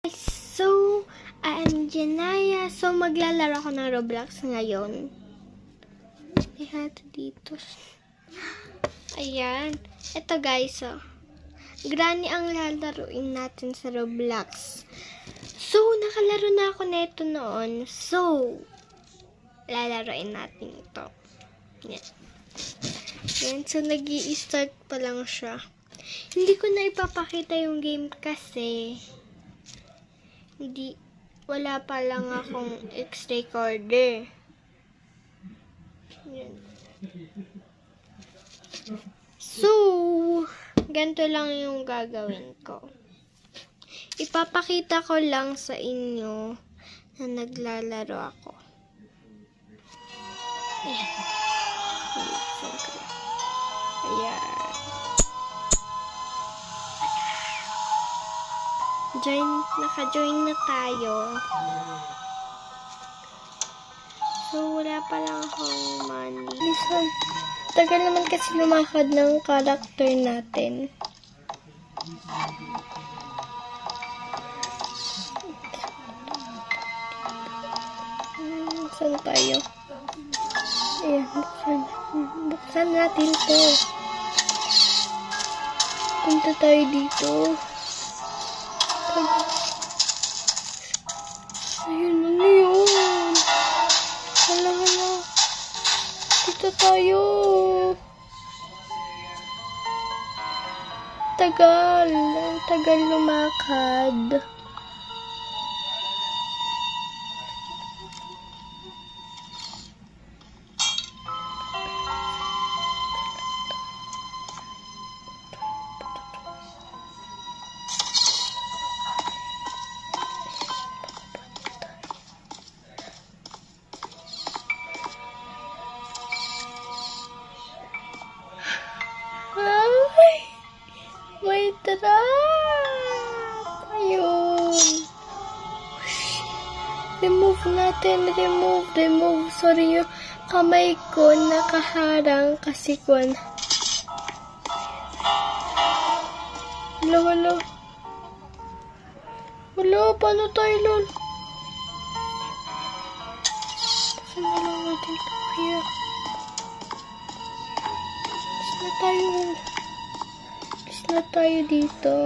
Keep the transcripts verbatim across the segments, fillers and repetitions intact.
So, I'm Naya. So, maglalaro ako ng Roblox ngayon. Ihat dito. Ayan. Ito guys, oh. Granny ang lalaruin natin sa Roblox. So, nakalaro na ako neto noon. So, lalaruin natin ito. Yan. Yan. So, nag-i-start pa lang siya. Hindi ko na ipapakita yung game kasi hindi, wala pa lang akong X-recorder. Yan. So, ganito lang yung gagawin ko. Ipapakita ko lang sa inyo na naglalaro ako. Ayan. Ayan. Join, naka-join na tayo. So, wala pa lang akong money. Listen, tagal naman kasi lumakad ng character natin. Hmm, saan tayo? Ayan, buksan. Buksan natin to. Punta tayo dito. Ayun, ano yun? Hala, hala. Dito tayo. Tagal. Tagal lumakad. May trap! Ayun! Remove natin. Remove. Remove. Sorry, yung kamay ko nakaharang kasi kung Hello, hello. Hello, paano tayo nun? Saan na lang natin ito kaya? Saan na tayo? Na tayo dito.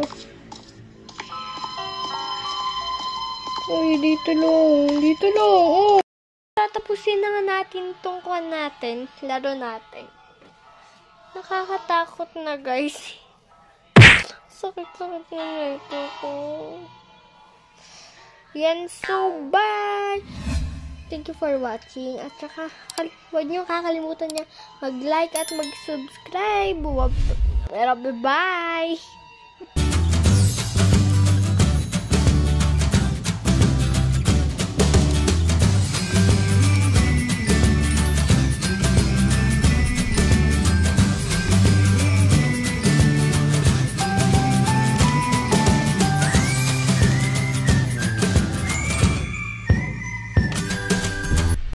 Uy, dito lang. Dito lang. Oh. Tatapusin na nga natin itong kuhan natin. Laro natin. Nakakatakot na guys. Sakit-sakit na ito ko. Yan. So, bye! Thank you for watching. At saka, huwag niyo kakalimutan niya mag-like at mag-subscribe. Pero bye-bye!